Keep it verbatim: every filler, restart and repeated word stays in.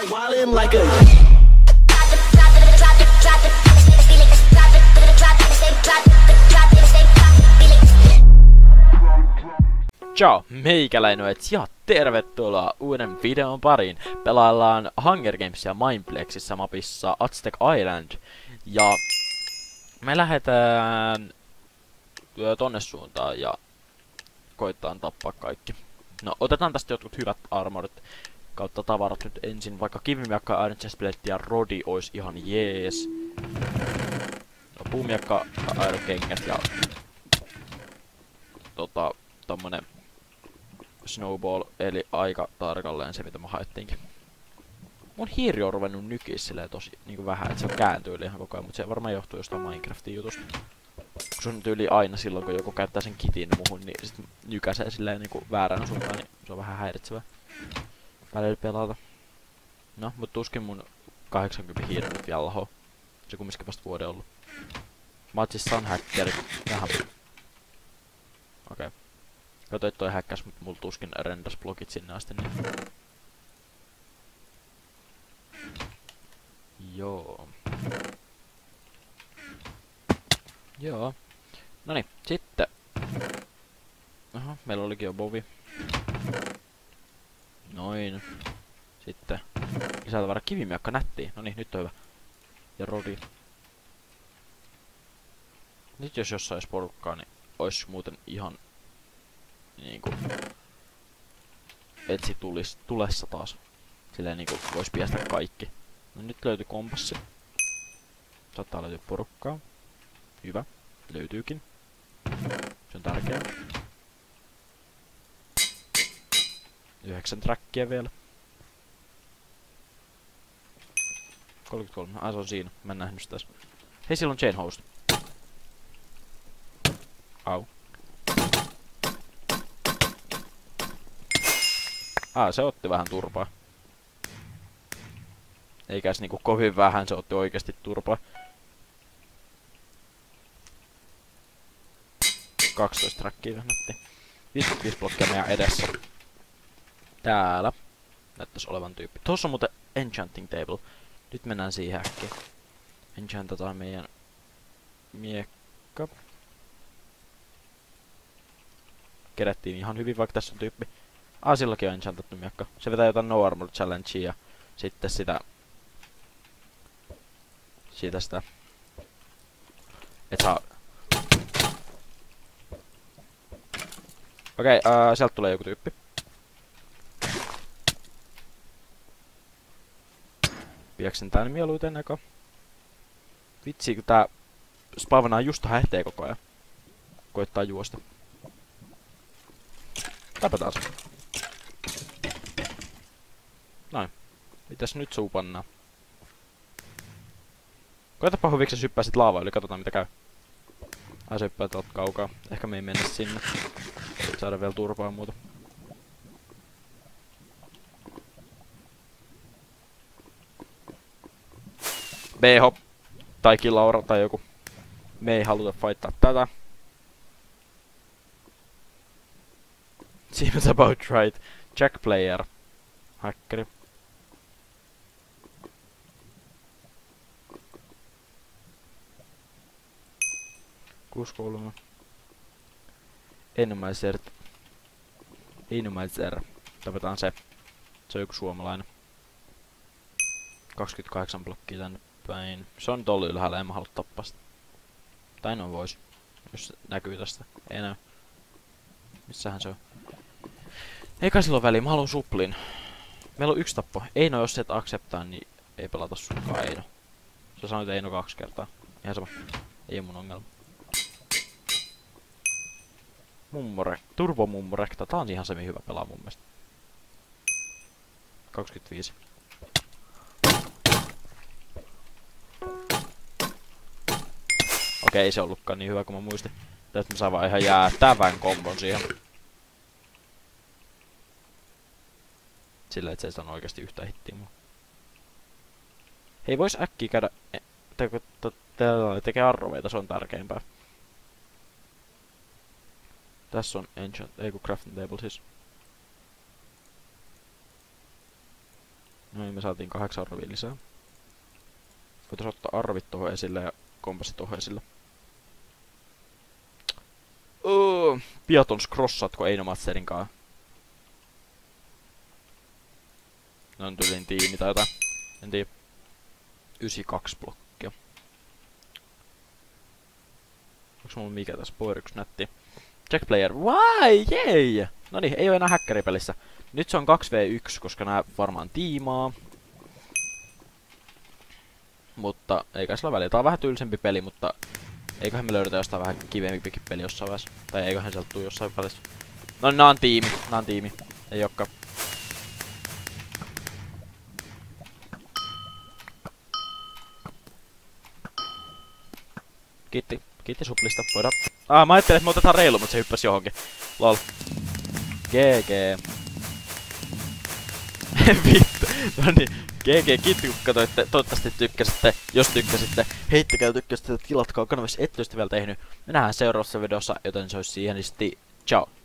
Wildin' like a Ciao, meikäläinoet ja tervetuloa uuden videon pariin. Pelaillaan Hunger Gamesia Mineplexissä mapissa Aztec Island. Ja me lähdetään tonne suuntaan ja koitetaan tappaa kaikki. No, otetaan tästä jotkut hyvät armorit kautta tavarat nyt ensin, vaikka kivimiakka, Iron Chestplate ja Rodi ois ihan jees. No, puumiakka, Iron kengät ja tota, tommonen snowball, eli aika tarkalleen se mitä me haettiinkin. Mun hiiri on ruvennut nykiä silleen tosi niinku vähän, että se kääntyy ihan koko ajan, mutta se varmaan johtuu jostain Minecraftin jutusta. Kun se on tyyli aina silloin, kun joku käyttää sen kitin muhun, niin sit nykäsee silleen niinku väärään suuntaan, niin se on vähän häiritsevää välillä pelata. No, mut tuskin mun kahdeksankymmentä hiiri nyt vielä lahoo. Se kumminkin vasta vuoden ollut. Mä oot siis sunhackeri. Vähän. Okei. Okay. Kato, et toi häkkäs, mut mulla tuskin rendas blogit sinne asti, niin... Joo. Joo. Noniin, sitten... Aha, meillä olikin jo bovi. Noin. Sitten... Lisätavara kivimiakka nättiin. Noniin, nyt on hyvä. Ja Rodi. Nyt jos jossain olisi porukkaa, niin ois muuten ihan... Niinku... Etsi tulis, tulessa taas. Silleen niinku vois piästä kaikki. No nyt löytyi kompassi. Saattaa löytyä porukkaa. Hyvä. Löytyykin. Se on tärkeää. Yhdeksän trackia vielä. kolmekymmentäkolme. Ai se on siinä. Mä en nähnyt sitä. Hei, siellä on chain host. Au. Ah, se otti vähän turpaa. Eikäs niinku kovin vähän, se otti oikeesti turpaa. kaksitoista trackia nätti. viisikymmentäviisi blokkia meidän edessä. Täällä. Näyttäis olevan tyyppi. Tuossa on muuten enchanting table. Nyt mennään siihen äkkiä. Enchantataan meidän miekka. Kerättiin ihan hyvin, vaikka tässä on tyyppi. Ah, silläkin on enchantattu miekka. Se vetää jotain no armor challengea ja sitten sitä... Siitä sitä... Et saa... Okei, okay, uh, sieltä tulee joku tyyppi. Pieksen tän mieluiten eka. Vitsi, kun tää spawnaa just hähtee koko ajan. Koittaa juosta. Tapetaan se. Noin. Mitäs nyt suupannaa? Koetapa huviksä syppää sit laavaa yli, katsotaan mitä käy. Ai se hyppää tuolta kaukaa. Ehkä me ei mennä sinne. Saada vielä turpaa ja muuta. B-hop. Tai Killaura tai joku. Me ei haluta fightaa tätä. Seems about right. Jack player. Hackeri. kuusi kolme. Enomaiser. Enomaiser. Tapetaan se. Se on joku suomalainen. kaksikymmentäkahdeksan blokkia tänne päin. Se on tuolla ylhäällä, en mä halua tappaa sitä. Tai no vois. Jos se näkyy tästä. Ei näy. Missähän se on? Eikä sillä ole väliä, mä haluan suplin. Meillä on yksi tappo. Eino, jos et acceptaa, niin ei pelata sunkaan Eino. Sä sanoit Eino kaksi kertaa. Ihan sama. Ei oo mun ongelma. Mummorek. Turbo mummorekta. Tää on ihan semi hyvä pelaa mun mielestä. kaksikymmentäviisi. Okei, ei se ollutkaan niin hyvä kuin mä muistin. Tästä mä saan vaan ihan jäätävän kombon siihen. Sillä et se ei sano oikeesti yhtään hittiä mua. Hei, vois äkkiä käydä... Tekee arroveita, se on tärkeimpää. Tässä on enchant... Ei kun crafting table siis. Noin, me saatiin kahdeksan arvia lisää. Voitais ottaa arvit tuohon esille ja kompassit tuohon esille. Uh, Piatons crossatko Eino Matserinkaan? Ne on tyylin tiimi tai jotain. En tiedä. yhdeksänkymmentäkaksi blokkia. Onks mulla mikä tässä? Power yksi nätti. Check player. Why? Jei! Noniin, ei oo enää häkkäripelissä. Nyt se on kaksi vastaan yksi, koska nää varmaan tiimaa. Mutta eikä sillä väliä. Tää on vähän tylsempi peli, mutta eiköhän me löydetä jostain vähän kivempikin peli jossain vaiheessa. Tai eiköhän sieltä tuu jossain välissä. No nää on tiimi. Nää on tiimi. Ei ookaan. Kiitti. Kiitti suplista. Voidaan... Ah, mä ajattelin, että me otetaan reilu, mutta se hyppäsi johonkin. Lol. G G. Vittu. No niin. G G, kiitti kun katsoitte. Toivottavasti tykkäsitte. Jos tykkäsitte, heittäkää ja tykkäsitte, tilatkaa kanavassa, ette ole sitä vielä tehnyt. Me nähdään seuraavassa videossa, joten se olisi siihen. Ciao.